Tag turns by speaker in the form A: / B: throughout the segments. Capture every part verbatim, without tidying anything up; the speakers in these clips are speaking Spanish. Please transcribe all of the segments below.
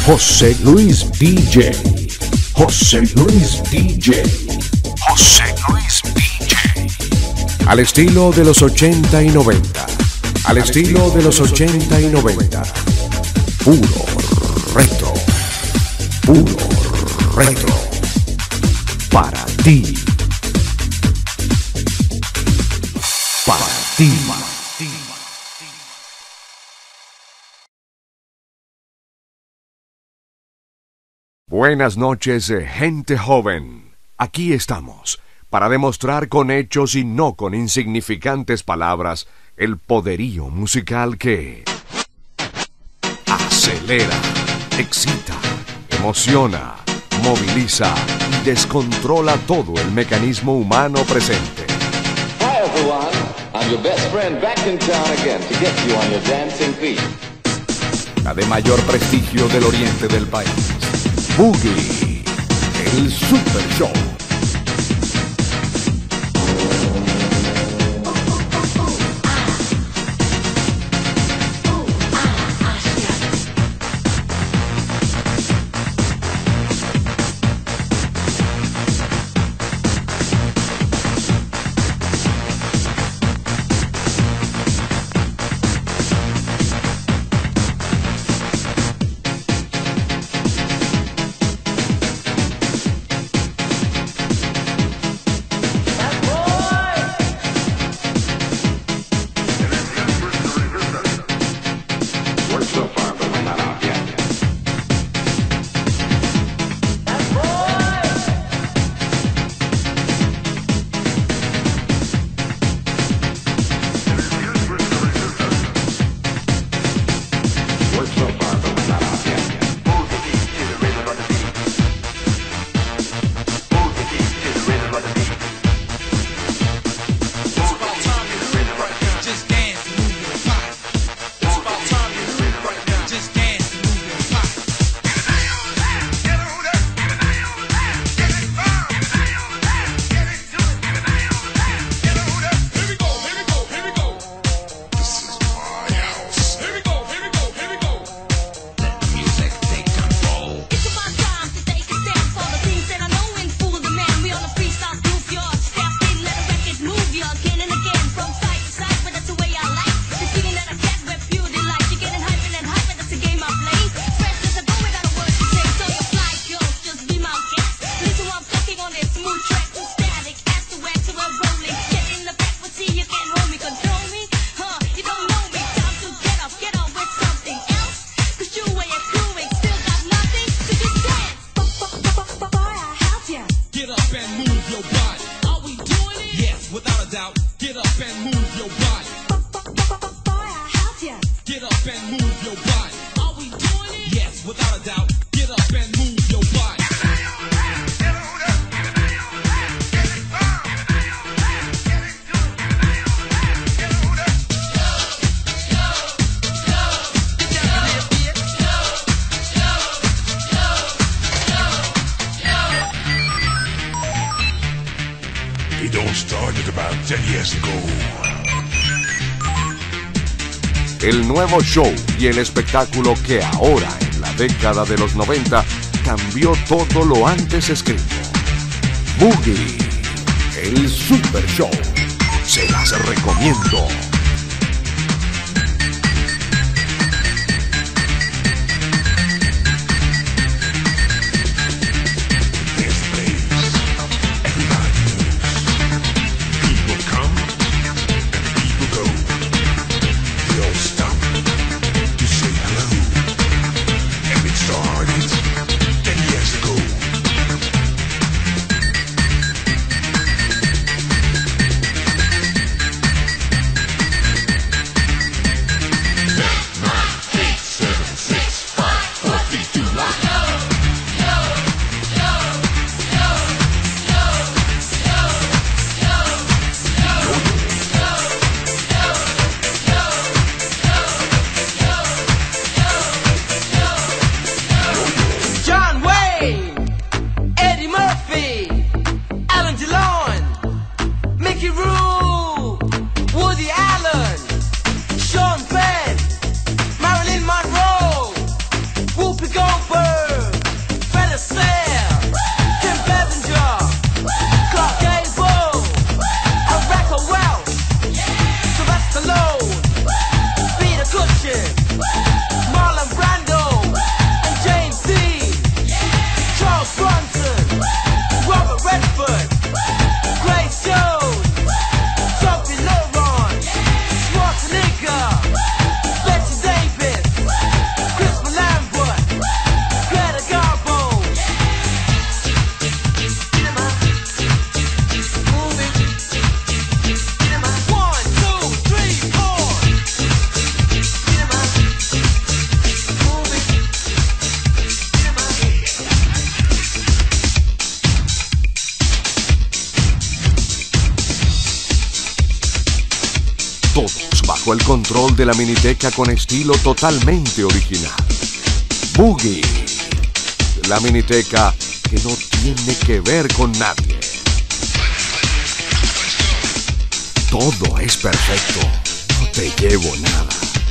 A: José Luis D J. José Luis D J. José Luis D J. Al estilo de los ochenta y noventa. Al estilo de los ochenta y noventa. Puro retro. Puro retro. Para ti. Para ti. Buenas noches, gente joven. Aquí estamos, para demostrar con hechos y no con insignificantes palabras el poderío musical que acelera, excita, emociona, moviliza y descontrola todo el mecanismo humano presente.
B: Hi everyone, I'm your best friend back in town again to get you on your dancing feet.
A: La de mayor prestigio del oriente del país. Boogie, el Super Show. El nuevo show y el espectáculo que ahora, en la década de los noventa, cambió todo lo antes escrito. Boogie, el Super Show. Se las recomiendo. bajo el control de la miniteca con estilo totalmente original. Boogie, la miniteca que no tiene que ver con nadie. Todo es perfecto, no te llevo nada.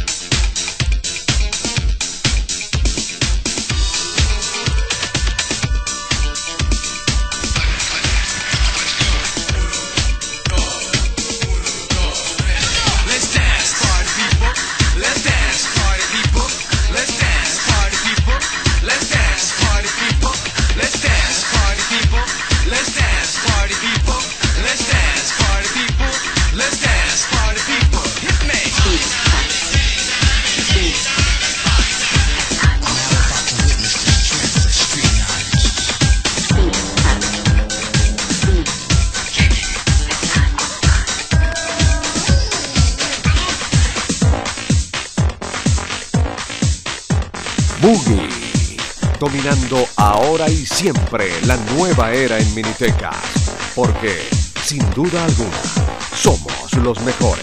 A: Boogie, dominando ahora y siempre la nueva era en minitecas, porque, sin duda alguna, somos los mejores.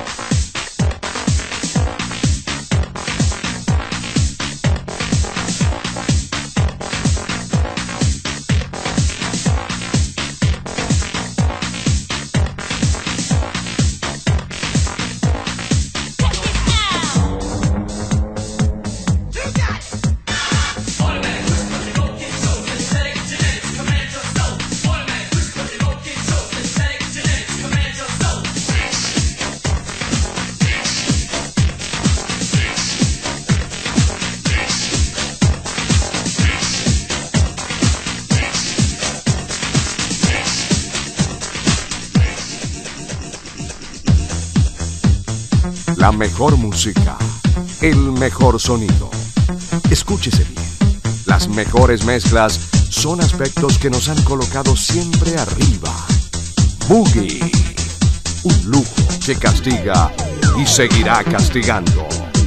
A: La mejor música, el mejor sonido. Escúchese bien, las mejores mezclas son aspectos que nos han colocado siempre arriba. Boogie, un lujo que castiga y seguirá castigando.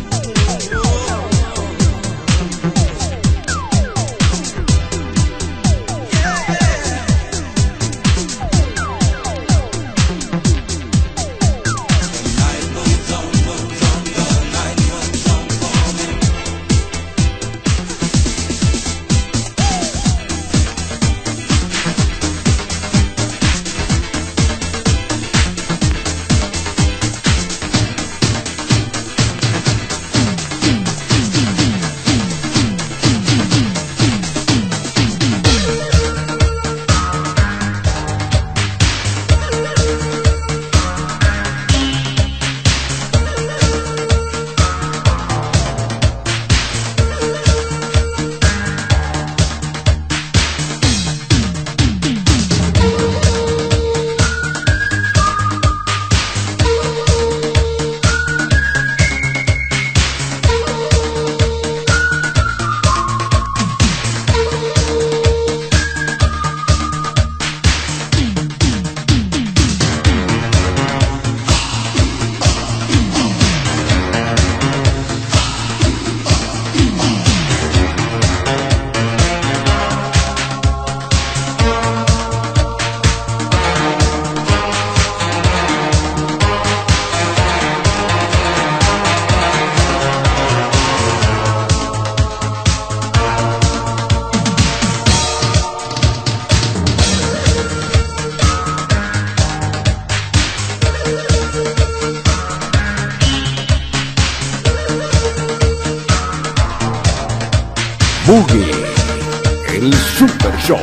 A: Boogie, el Super Show.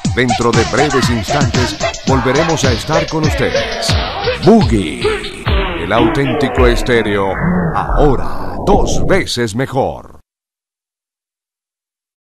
A: Dentro de breves instantes volveremos a estar con ustedes. Boogie, el auténtico estéreo, ahora dos veces mejor.